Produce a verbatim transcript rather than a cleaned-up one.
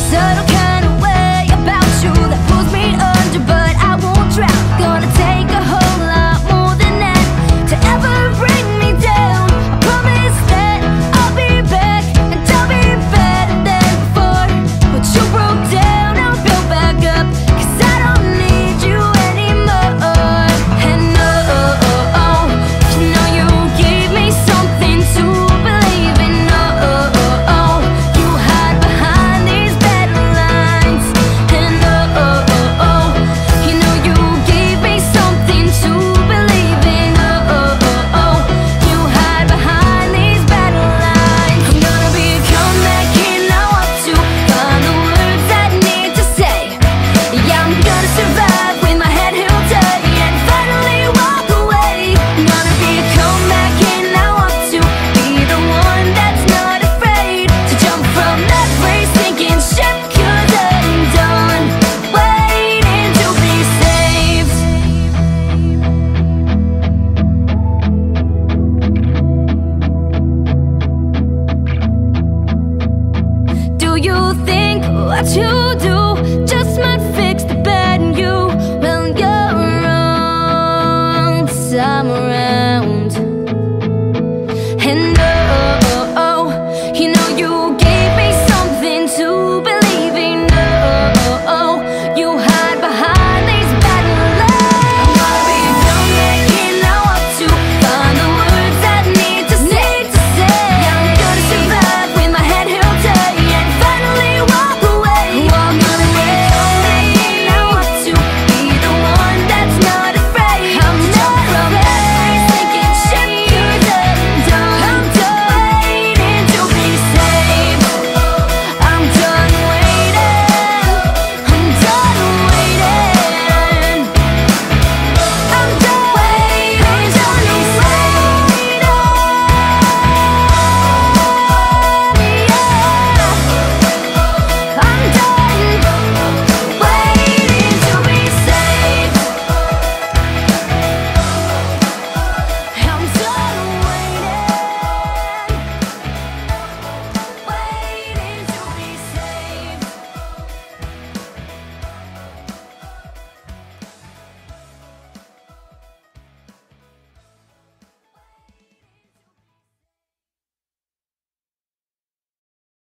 subtle kind of way about you that pulls me under, but I won't drown. Gonna take a whole lot more than that to ever bring me down. I promise that I'll be back and I'll be better than before. But you broke down, I'll build back up, 'cause I don't need you anymore. And oh, oh, oh, you know you gave me something to believe in. Oh, oh, oh, you hide behind these battle lines. And oh, oh, oh, oh, you know you gave me something to believe in. Oh, oh, oh, oh, you hide behind these battle lines. I'm gonna be a comeback kid, now up to find the words I need to say. Yeah, I'm gonna survive with my head held high and finally walk away. I'm gonna be a comeback kid, now up to be the one that's not afraid to jump from every sinking ship, 'cause I'm done waiting to be saved. Do you think what you do